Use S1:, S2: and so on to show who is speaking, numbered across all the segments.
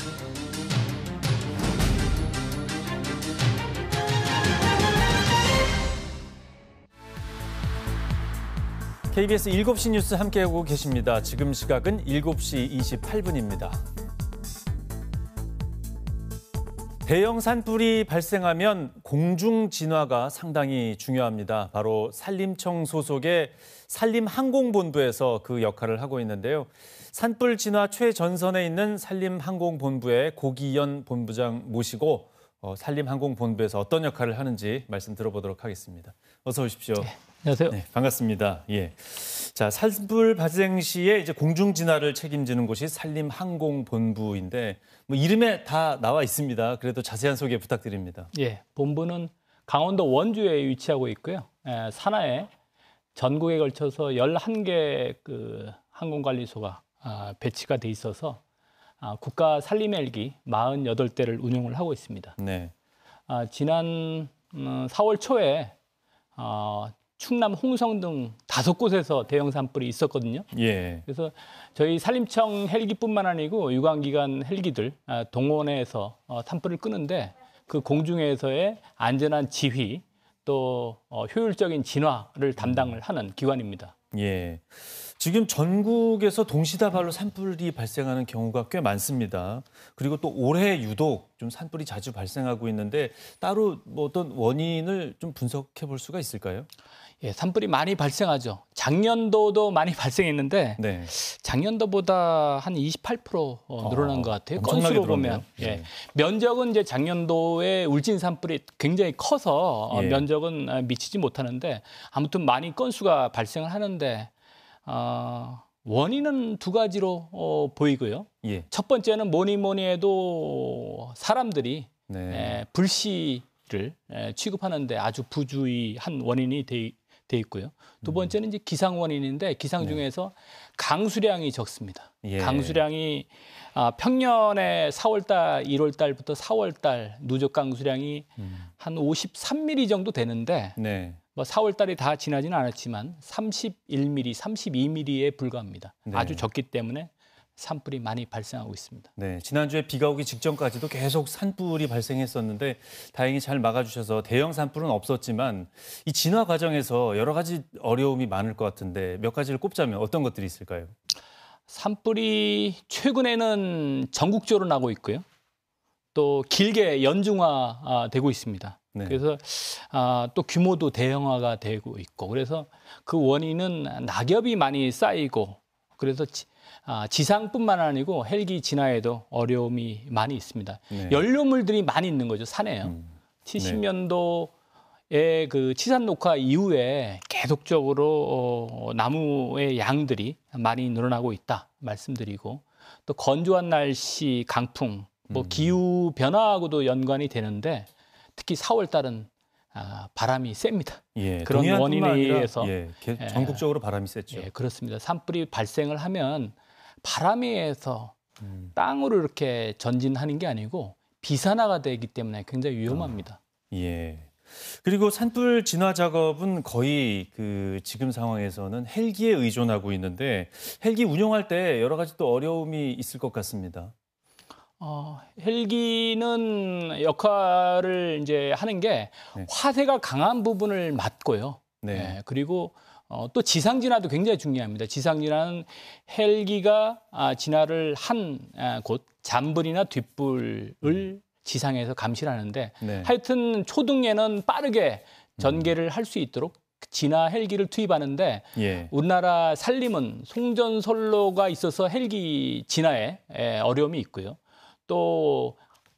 S1: KBS 7시 뉴스 함께하고 계십니다. 지금 시각은 7시 28분입니다. 대형 산불이 발생하면 공중 진화가 상당히 중요합니다. 바로 산림청 소속의 산림항공본부에서 그 역할을 하고 있는데요. 산불 진화 최전선에 있는 산림항공본부의 고기현 본부장 모시고 산림항공본부에서 어떤 역할을 하는지 말씀 들어보도록 하겠습니다. 어서 오십시오.
S2: 네, 안녕하세요.
S1: 네, 반갑습니다. 예. 자, 산불 발생 시에 이제 공중 진화를 책임지는 곳이 산림항공본부인데 뭐 이름에 다 나와 있습니다. 그래도 자세한 소개 부탁드립니다.
S2: 예, 본부는 강원도 원주에 위치하고 있고요. 산하에 전국에 걸쳐서 11개 그 항공관리소가 배치가 돼 있어서 국가 산림 헬기 48대를 운용을 하고 있습니다.
S1: 네.
S2: 지난 4월 초에 충남 홍성 등 5곳에서 대형 산불이 있었거든요.
S1: 예.
S2: 그래서 저희 산림청 헬기뿐만 아니고 유관기관 헬기들 동원해서 산불을 끄는데 그 공중에서의 안전한 지휘 또 효율적인 진화를 담당을 하는 기관입니다.
S1: 예. 지금 전국에서 동시다발로 산불이 발생하는 경우가 꽤 많습니다. 그리고 또 올해 유독 좀 산불이 자주 발생하고 있는데 따로 뭐 어떤 원인을 좀 분석해 볼 수가 있을까요?
S2: 예, 산불이 많이 발생하죠. 작년도도 많이 발생했는데
S1: 네.
S2: 작년도보다 한 28% 늘어난 것 같아요. 건수로 보면. 예. 면적은 이제 작년도에 울진 산불이 굉장히 커서
S1: 예.
S2: 면적은 미치지 못하는데 아무튼 많이 건수가 발생을 하는데 원인은 두 가지로 보이고요.
S1: 예.
S2: 첫 번째는 뭐니 해도 사람들이
S1: 네.
S2: 불씨를 취급하는데 아주 부주의한 원인이 돼 있고요. 두 번째는 이제 기상 원인인데 기상 중에서 강수량이 적습니다.
S1: 예.
S2: 강수량이 평년에 4월달, 1월달부터 4월달 누적 강수량이 한 53mm 정도 되는데
S1: 네.
S2: 뭐 4월달이 다 지나지는 않았지만 31mm, 32mm에 불과합니다.
S1: 네.
S2: 아주 적기 때문에 산불이 많이 발생하고 있습니다.
S1: 네, 지난주에 비가 오기 직전까지도 계속 산불이 발생했었는데 다행히 잘 막아주셔서 대형 산불은 없었지만 이 진화 과정에서 여러 가지 어려움이 많을 것 같은데 몇 가지를 꼽자면 어떤 것들이 있을까요? 산불이
S2: 최근에는 전국적으로 나고 있고요. 또 길게 연중화되고 있습니다.
S1: 네.
S2: 그래서 또 규모도 대형화가 되고 있고 그래서 그 원인은 낙엽이 많이 쌓이고 그래서 지상뿐만 아니고 헬기 진화에도 어려움이 많이 있습니다.
S1: 네.
S2: 연료물들이 많이 있는 거죠, 산에요. 70년도에 그 치산 녹화 이후에 계속적으로 나무의 양들이 많이 늘어나고 있다 말씀드리고 또 건조한 날씨, 강풍, 뭐 기후 변화하고도 연관이 되는데 특히 4월 달은 바람이 셉니다.
S1: 예,
S2: 그런 원인에 의해서
S1: 전국적으로 바람이 셌죠.
S2: 예, 그렇습니다. 산불이 발생을 하면 바람에 의해서 땅으로 이렇게 전진하는 게 아니고 비산화가 되기 때문에 굉장히 위험합니다.
S1: 예. 그리고 산불 진화 작업은 거의 그 지금 상황에서는 헬기에 의존하고 있는데 헬기 운용할 때 여러 가지 또 어려움이 있을 것 같습니다.
S2: 헬기는 역할을 이제 하는 게 화세가 강한 부분을 맡고요. 네. 그리고 또 지상 진화도 굉장히 중요합니다. 지상 진화는 헬기가 진화를 한 곳 잔불이나 뒷불을 지상에서 감시를 하는데 하여튼 초등에는 빠르게 전개를 할 수 있도록 진화 헬기를 투입하는데 우리나라 산림은 송전선로가 있어서 헬기 진화에 어려움이 있고요. 또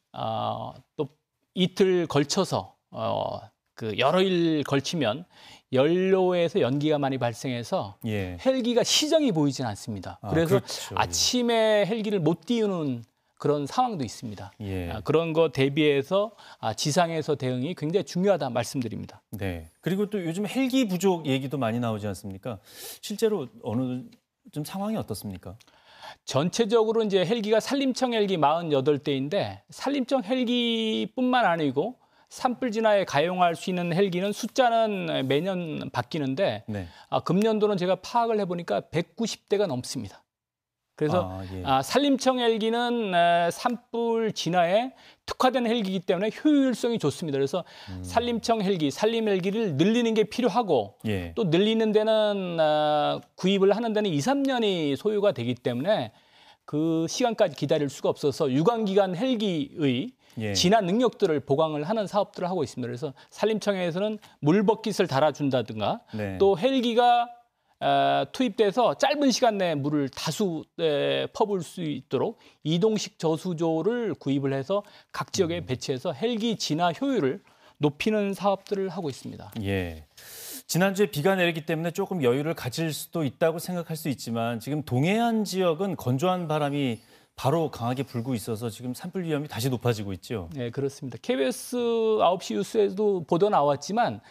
S2: 이틀 걸쳐서 그 여러 일 걸치면 연료에서 연기가 많이 발생해서 헬기가 시정이 보이진 않습니다. 그래서
S1: 그렇죠.
S2: 아침에 헬기를 못 띄우는 그런 상황도 있습니다. 그런 거 대비해서 지상에서 대응이 굉장히 중요하다 말씀드립니다.
S1: 네. 그리고 또 요즘 헬기 부족 얘기도 많이 나오지 않습니까? 실제로 어느 좀 상황이 어떻습니까?
S2: 전체적으로 이제 헬기가 산림청 헬기 48대인데 산림청 헬기뿐만 아니고 산불 진화에 가용할 수 있는 헬기는 숫자는 매년 바뀌는데 금년도는 제가 파악을 해보니까 190대가 넘습니다. 그래서
S1: 예.
S2: 산림청 헬기는 산불 진화에 특화된 헬기이기 때문에 효율성이 좋습니다. 그래서 산림청 헬기, 산림 헬기를 늘리는 게 필요하고
S1: 예.
S2: 또 늘리는 데는 구입을 하는 데는 2, 3년이 소요가 되기 때문에 그 시간까지 기다릴 수가 없어서 유관기관 헬기의
S1: 예.
S2: 진화 능력들을 보강을 하는 사업들을 하고 있습니다. 그래서 산림청에서는 물버킷을 달아준다든가
S1: 네.
S2: 또 헬기가 투입돼서 짧은 시간 내에 물을 다수 퍼부을 수 있도록 이동식 저수조를 구입을 해서 각 지역에 배치해서 헬기 진화 효율을 높이는 사업들을 하고 있습니다.
S1: 예. 지난주에 비가 내리기 때문에 조금 여유를 가질 수도 있다고 생각할 수 있지만 지금 동해안 지역은 건조한 바람이 바로 강하게 불고 있어서 지금 산불 위험이 다시 높아지고 있죠.
S2: 네, 그렇습니다. KBS 9시 뉴스에도 보도 나왔지만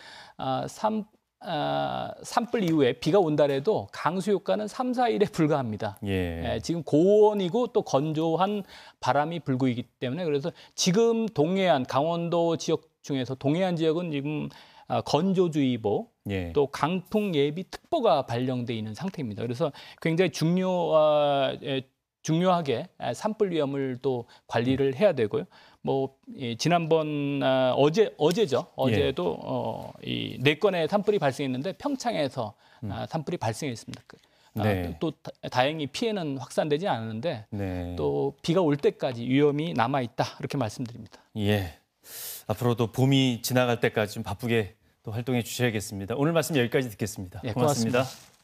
S2: 산불 이후에 비가 온다래도 강수 효과는 3, 4일에 불과합니다.
S1: 예.
S2: 지금 고온이고 또 건조한 바람이 불고 있기 때문에 그래서 지금 동해안, 강원도 지역 중에서 동해안 지역은 지금 건조주의보
S1: 예.
S2: 또 강풍 예비 특보가 발령돼 있는 상태입니다. 그래서 굉장히 중요하게 산불 위험을 또 관리를 해야 되고요. 지난번 어제죠. 어제도 이 4건의 산불이 발생했는데 평창에서 산불이 발생했습니다.
S1: 네.
S2: 또 다행히 피해는 확산되지 않았는데
S1: 네.
S2: 또 비가 올 때까지 위험이 남아 있다 이렇게 말씀드립니다.
S1: 예. 앞으로도 봄이 지나갈 때까지 좀 바쁘게 또 활동해 주셔야겠습니다. 오늘 말씀 여기까지 듣겠습니다.
S2: 네,
S1: 고맙습니다.
S2: 고맙습니다.